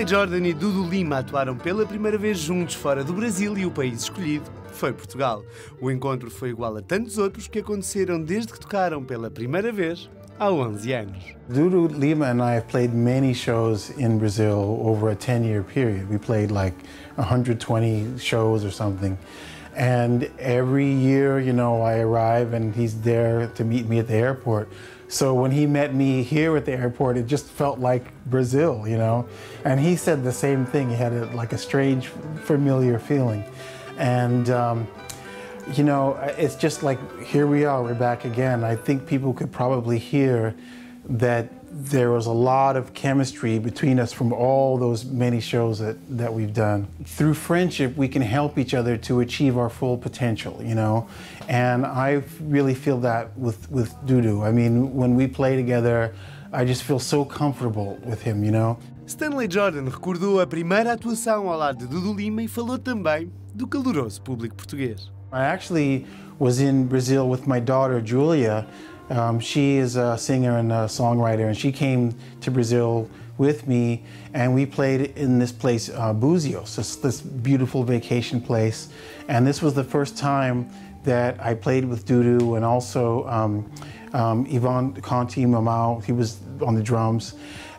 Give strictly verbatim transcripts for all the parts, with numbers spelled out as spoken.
Stanley Jordan e Dudu Lima atuaram pela primeira vez juntos fora do Brasil e o país escolhido foi Portugal. O encontro foi igual a tantos outros que aconteceram desde que tocaram pela primeira vez há onze anos. Dudu Lima and I have played many shows in Brazil over a ten-year period. We played like one hundred twenty shows or something. And every year, you know, I arrive and he's there to meet me at the airport. So when he met me here at the airport, it just felt like Brazil, you know. And he said the same thing. He had a, like a strange, familiar feeling. And, um, you know, it's just like, here we are, we're back again. I think people could probably hear that there was a lot of chemistry between us from all those many shows that, that we've done. Through friendship, we can help each other to achieve our full potential, you know? And I really feel that with, with Dudu. I mean, when we play together, I just feel so comfortable with him, you know? Stanley Jordan recordou a primeira atuação ao lado de Dudu Lima e falou também do caloroso público português. I actually was in Brazil with my daughter, Julia. Um, she is a singer and a songwriter, and she came to Brazil with me, and we played in this place, uh, Búzios, this, this beautiful vacation place. And this was the first time that I played with Dudu, and also um, um, Ivan Conti Mamau, he was on the drums.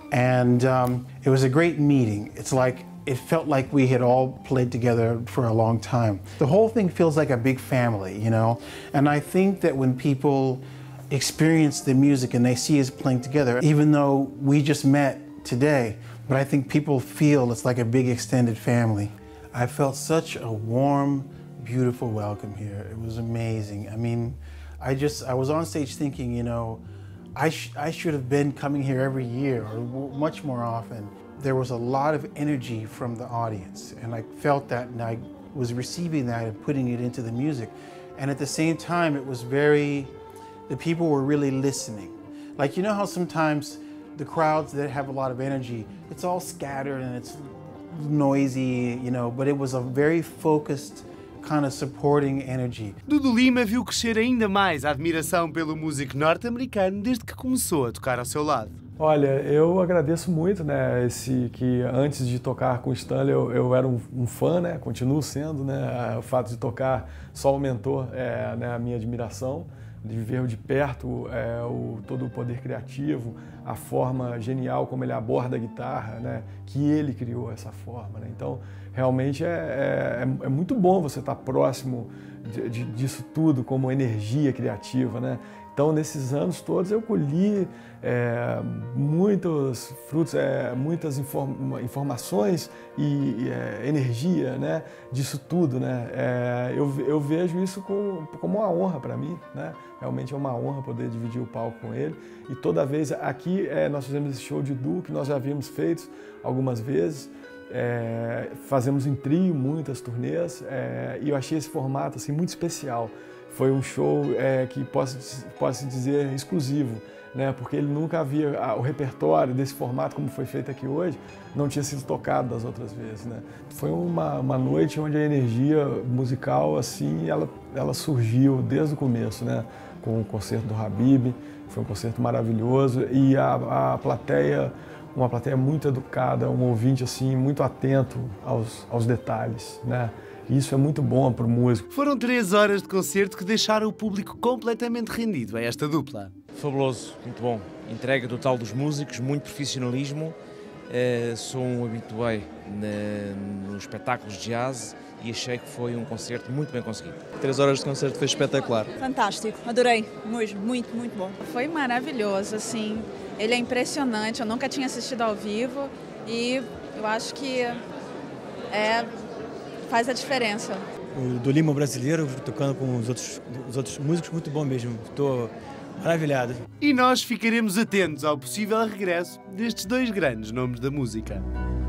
And um, it was a great meeting. It's like, it felt like we had all played together for a long time. The whole thing feels like a big family, you know? And I think that when people experience the music and they see us playing together, even though we just met today, but I think people feel it's like a big extended family. I felt such a warm, beautiful welcome here. It was amazing. I mean, I just, I was on stage thinking, you know, I, sh I should have been coming here every year or much more often. There was a lot of energy from the audience, and I felt that, and I was receiving that and putting it into the music. And at the same time, it was very, the people were really listening. Like, you know how sometimes the crowds that have a lot of energy, it's all scattered and it's noisy, you know, but it was a very focused kind of supporting energy. Dudu Lima viu crescer ainda mais a admiração pelo músico norte-americano desde que começou a tocar ao seu lado. Olha, eu agradeço muito, né, esse que antes de tocar com o Stanley eu, eu era um, um fã, né, continuo sendo, né, o fato de tocar só aumentou é, né, a minha admiração, de ver de perto é, o, todo o poder criativo, a forma genial como ele aborda a guitarra, né, que ele criou essa forma, né, então realmente é, é, é muito bom você estar próximo de, de, disso tudo como energia criativa, né. Então, nesses anos todos, eu colhi é, muitos frutos, é, muitas inform informações e, e é, energia, né, disso tudo, né. É, eu, eu vejo isso com, como uma honra para mim, né. Realmente é uma honra poder dividir o palco com ele. E toda vez aqui é, nós fizemos esse show de duo que nós já havíamos feito algumas vezes. É, fazemos em trio muitas turnês é, e eu achei esse formato assim, muito especial. Foi um show é, que posso, posso dizer exclusivo, né? Porque ele nunca havia, o repertório desse formato como foi feito aqui hoje, não tinha sido tocado das outras vezes, né? Foi uma, uma noite onde a energia musical assim, ela, ela surgiu desde o começo, né? Com o concerto do Habib, foi um concerto maravilhoso e a, a plateia, uma plateia muito educada, um ouvinte assim muito atento aos, aos detalhes, né? Isso é muito bom para o músico. Foram três horas de concerto que deixaram o público completamente rendido a esta dupla. Fabuloso, muito bom. Entrega total dos músicos, muito profissionalismo. Uh, sou um habitué nos espetáculos de jazz e achei que foi um concerto muito bem conseguido. Três horas de concerto foi espetacular. Fantástico, adorei, muito, muito, muito bom. Foi maravilhoso, assim, ele é impressionante, eu nunca tinha assistido ao vivo e eu acho que é... faz a diferença. O do Lima brasileiro, tocando com os outros, os outros músicos, muito bom mesmo. Estou maravilhado. E nós ficaremos atentos ao possível regresso destes dois grandes nomes da música.